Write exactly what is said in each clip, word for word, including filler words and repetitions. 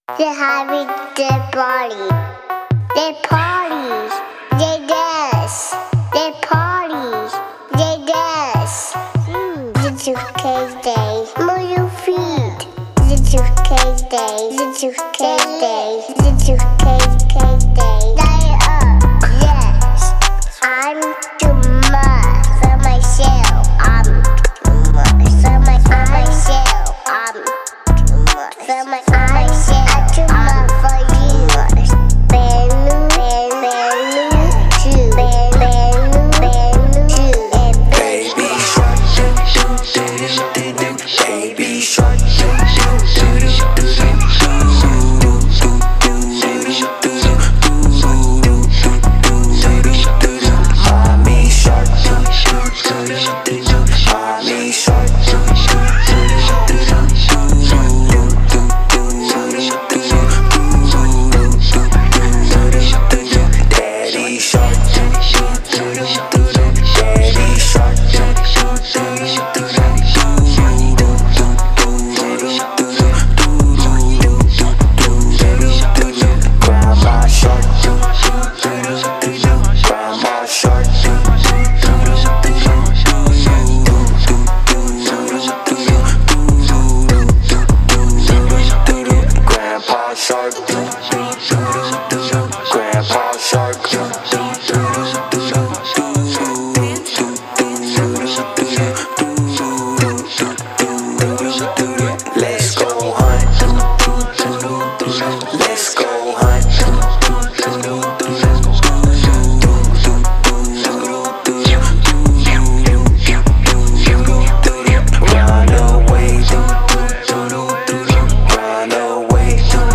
They're having their party. They parties. They dance. They parties. They dance. It's okay day. Move your feet. It's okay day. It's okay day. It's okay day. Light up. Yes. I'm too much for myself. I'm too much for my for myself. I'm too much for my for myself. I'm too much for you. Banu, banu, banu, two, banu, banu, two. Baby shark, do do do do do. Baby shark, do do do do do. Mommy shark, do do do do do. Mommy shark, do do do do do. Daddy shark, do do do do do. Daddy shark, do do do do do. Grandma shark, do do do do do. Grandma shark, do do do do do. Grandpa shark, do do do do do. Grandpa shark, do do do do do. Let's go hunt. Let's go hunt. Run away. Run away.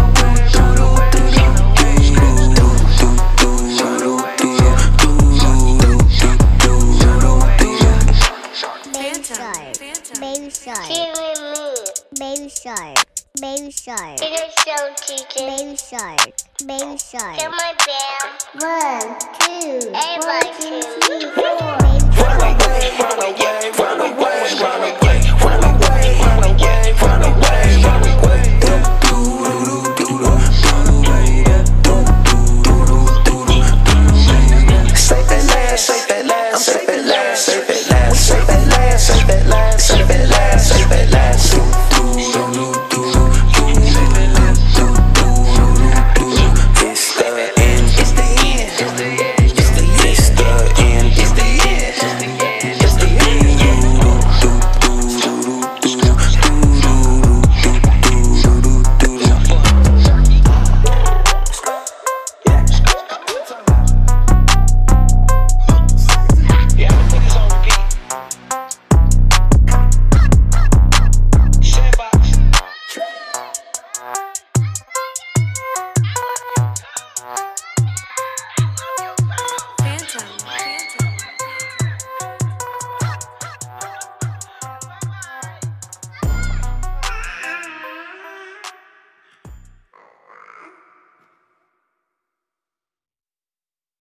Baby shark. Baby shark. Baby shark. It is so teaching. Baby shark. Baby shark. Get my bell. One, two, Everybody one, two, two. three, four. Run away, run away, run away, run away.